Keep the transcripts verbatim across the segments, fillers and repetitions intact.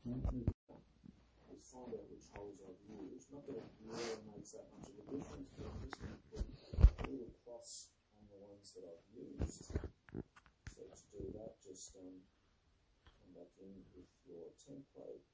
is find out which holes I've used. Not that it really makes that much of a difference, but I'm just going to put a little cross on the ones that I've used. So to do that, just um, come back in with your template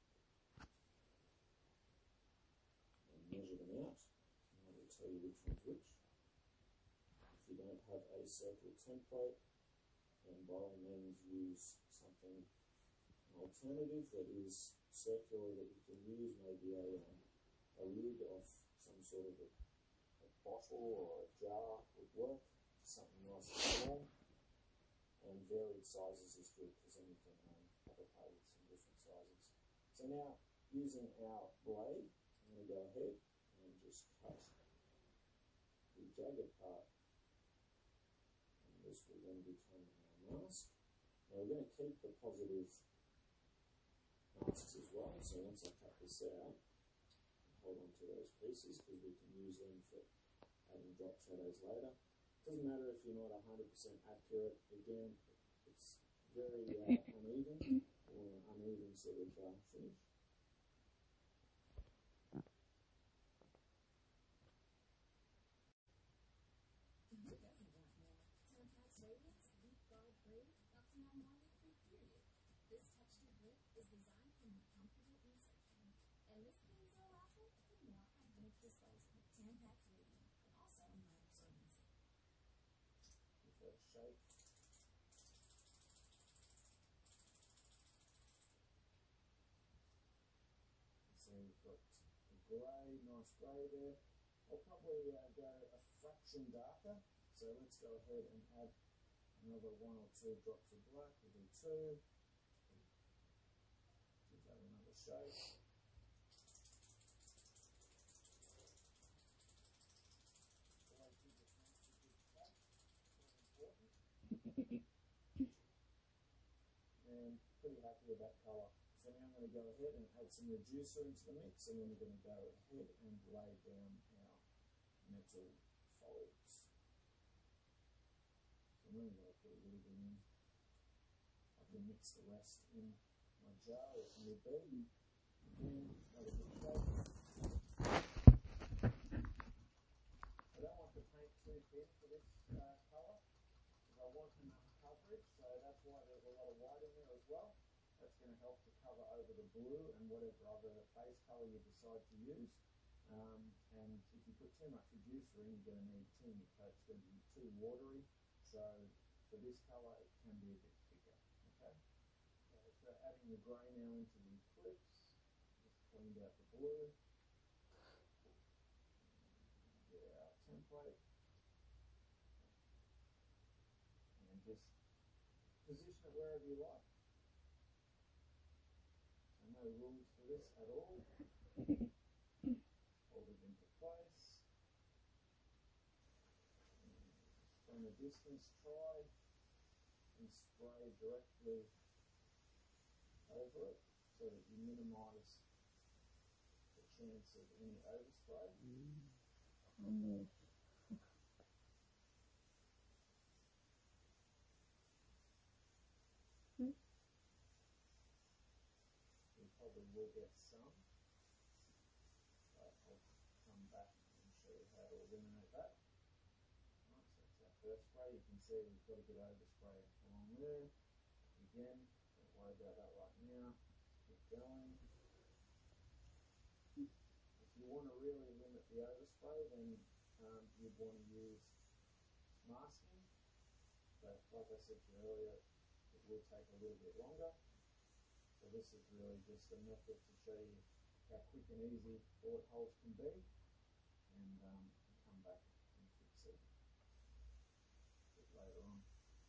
and measure them out. And I will tell you which one's which. If you don't have a circle template, then by all means use something, an alternative that is circular that you can use, maybe a, um, a lid off some sort of a, a bottle or a jar would work, something nice and small, and varied sizes is good because then you can um, have a play with some different sizes. So now, using our blade, I'm going to go ahead and just cut the jagged part, and this will then become our mask. Now we're going to keep the positive masks as well, so once I cut this out, hold on to those pieces because we can use them for adding drop shadows later. It doesn't matter if you're not one hundred percent accurate, again, it's very uh, uneven, or an uneven sort of uh, finish. This texture grip is designed for more comfortable insertion, and this cleans your apple for more hygienic disposal. Tampax Radiant, but also light absorbency. Give that a shake. So we've got a grey, nice grey there. I'll probably uh, go a fraction darker, so let's go ahead and add another one or two drops of black. We'll do two. Give that another shake. And pretty happy with that colour. So now I'm going to go ahead and add some reducer into the mix, and then we're going to go ahead and lay down our metal folds. So I'm only going to put a little bit in. I can mix the rest in my jar if need be. Again, another good shake. I don't want the paint too thin for this uh, colour, because I want enough coverage, so that's why there's a lot of white in there as well. That's going to help to cover over the blue and whatever other base colour you decide to use. Um, and if you put too much reducer in, you're going to need too many coats. It's going to be too watery. So for this colour, it can be a bit thicker. Okay. So, so adding the grey now into the clips. Just cleaned out the blue. Get our template. And just position it wherever you like. No rules for this at all. Hold it into place. And from a distance, try and spray directly over it so that you minimise the chance of any overspray. Mm. Probably will get some, but I'll come back and show you how to eliminate that. Right, so that's our first spray. You can see we've got a bit of overspray along there. Again, don't worry about that right now. Keep going. If you want to really limit the overspray, then um, you'd want to use masking. But like I said to you earlier, it will take a little bit longer. So this is really just a method to show you how quick and easy bullet holes can be, and um, come back and fix it a bit later on.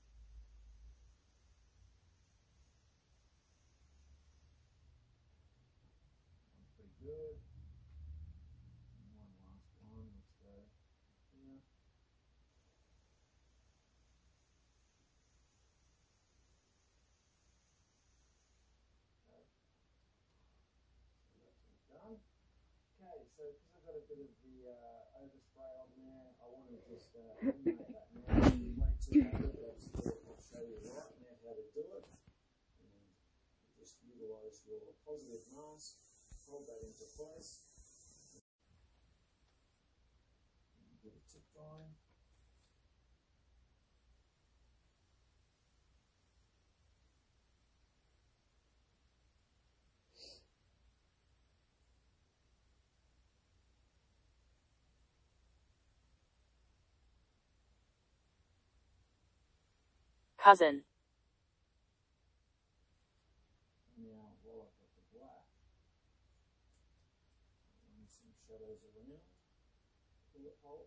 That's pretty good. And one last one, let's go here. Done. Okay, so because I've got a bit of the uh, overspray on there, I want to just uh, eliminate that now. Way too added, I'll show you right now how to do it. And you just just utilize your positive mask, hold that into place, and get a tip drying. Cousin. Now, while I've got the black, run some shadows around, bullet hole.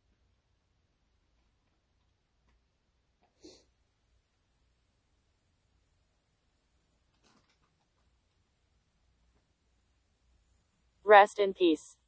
Rest in peace.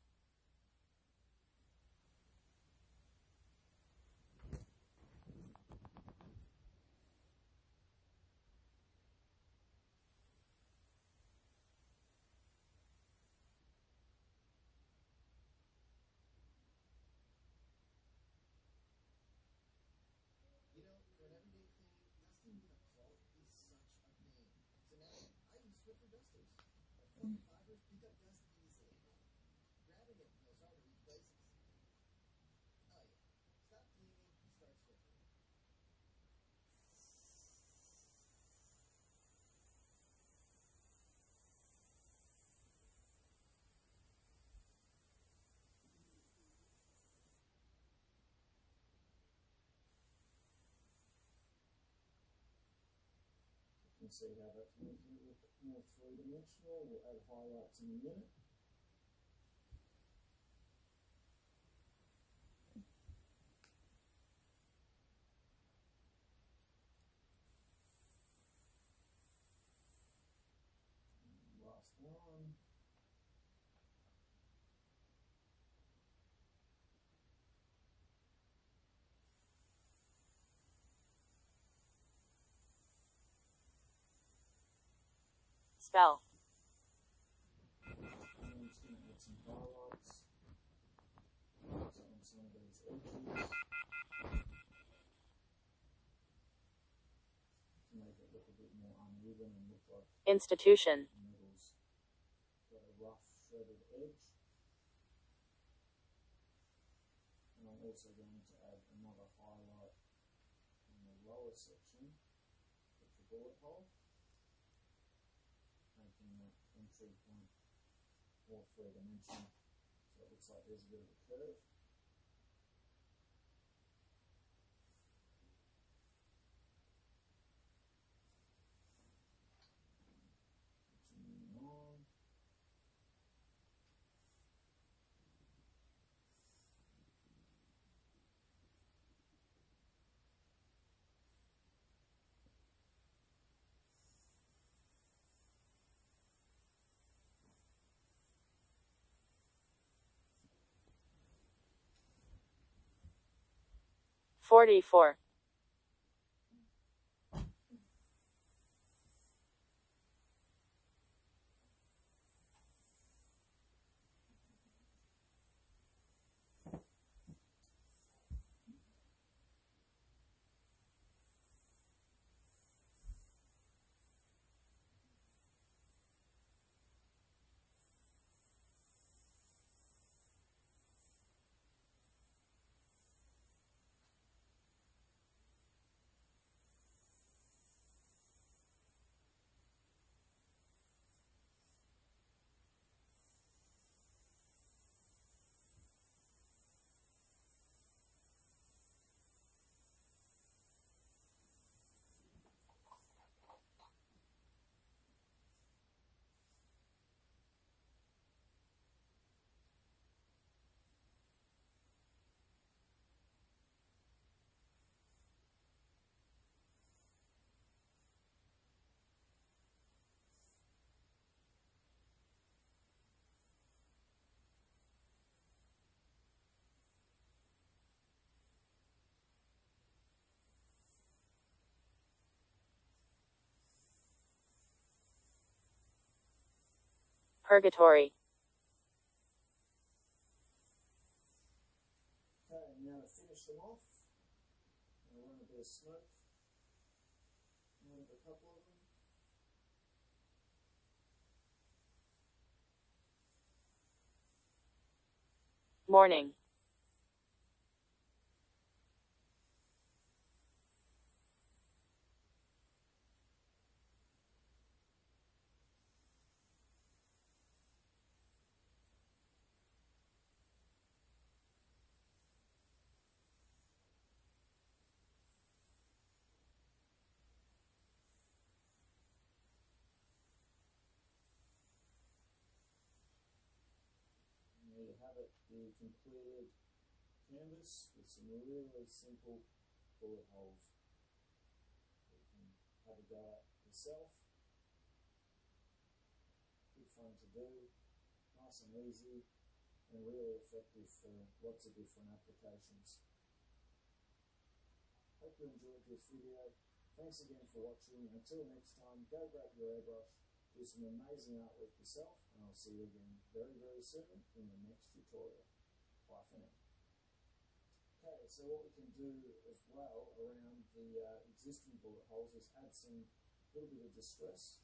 You know, for an everyday clean, dusting with a cloth is such a pain. So now I use Swiffer dusters. Our fluffy fibers pick up dust easily. Grabbing it feels hard to reach places. Oh yeah, stop cleaning, start Swiffer. You can see how that's making it look more three-dimensional. We'll add highlights in a minute. And last one. Spell. And I'm just going to add some highlights. So on some of these edges. To make it look a bit more uneven and look like Institution. the middle's got a rough shredded edge. And I'm also going to add another highlight in the lower section with the bullet hole, making that entry point more three-dimensional. So it looks like there's a bit of a curve. Continuing on. Forty-four. Purgatory. Okay, now to finish them off, I'm going to run a bit of smoke out of a couple of them. Morning. And there you have it, the completed canvas with some really simple bullet holes. You can have a go at yourself. Good fun to do, nice and easy, and really effective for lots of different applications. Hope you enjoyed this video. Thanks again for watching. Until next time, go grab your airbrush, do some amazing artwork yourself, and I'll see you again very, very soon in the next tutorial. Bye for now. Okay, so what we can do as well around the uh, existing bullet holes is add some little bit of distress.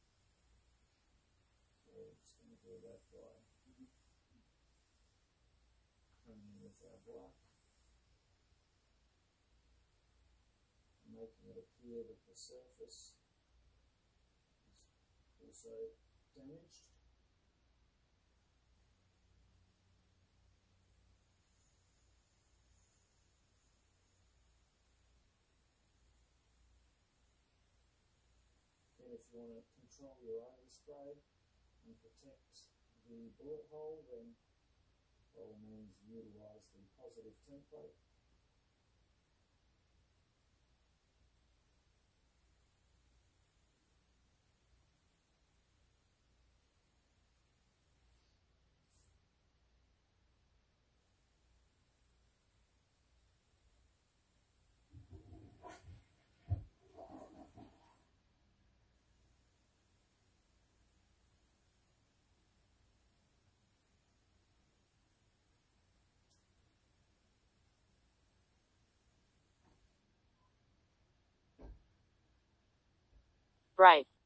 So we're just going to do that by coming in with our black, making it appear that the surface is also damaged. Then if you want to control your overspray and protect the bullet hole, then by all means utilize the positive template. Bright.